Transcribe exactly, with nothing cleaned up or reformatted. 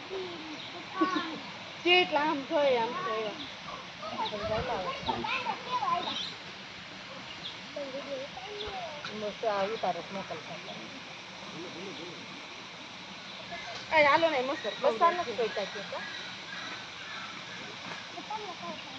cheat लांब थोय आमचं मस्त उतारत मोकल आलो नाही मस्त बस चाललं का